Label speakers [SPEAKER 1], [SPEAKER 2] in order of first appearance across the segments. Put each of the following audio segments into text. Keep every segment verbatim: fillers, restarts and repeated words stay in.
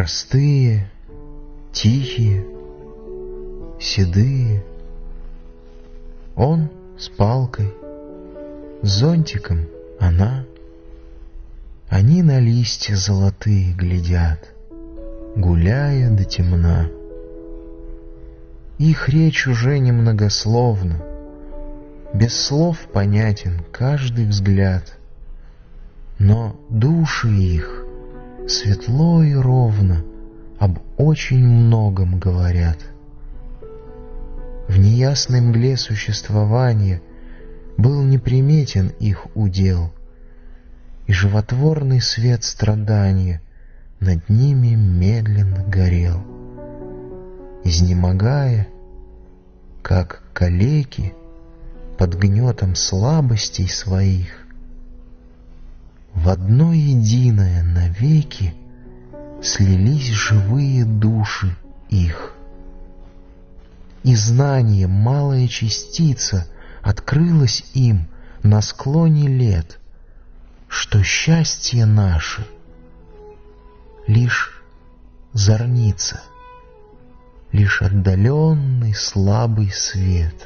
[SPEAKER 1] Простые, тихие, седые. Он с палкой, с зонтиком она. Они на листья золотые глядят, гуляя до темна. Их речь уже немногословна, без слов понятен каждый взгляд. Но души их светло и ровно об очень многом говорят. В неясной мгле существования был неприметен их удел, и животворный свет страдания над ними медленно горел. Изнемогая, как калеки под гнетом слабостей своих, в одно единое навеки слились живые души их. И знание, малая частица, открылась им на склоне лет, что счастье наше лишь зорница, лишь отдаленный слабый свет.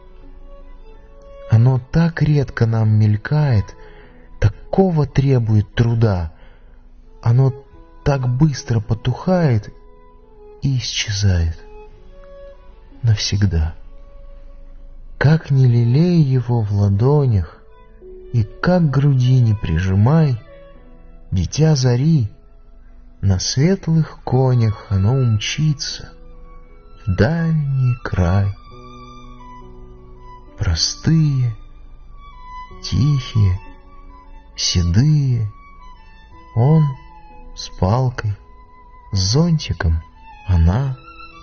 [SPEAKER 1] Оно так редко нам мелькает, такого требует труда, оно так быстро потухает и исчезает навсегда. Как ни лелей его в ладонях, и как к груди не прижимай, дитя зари, на светлых конях оно умчится в дальний край. Простые, тихие, седые, он с палкой, с зонтиком она.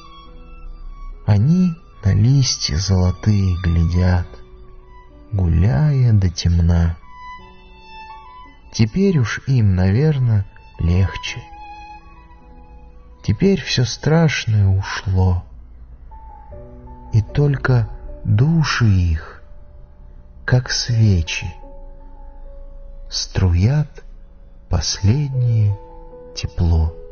[SPEAKER 1] Они на листья золотые глядят, гуляя до темна. Теперь уж им, наверно, легче. Теперь все страшное ушло, и только души их, как свечи, струят последнее тепло.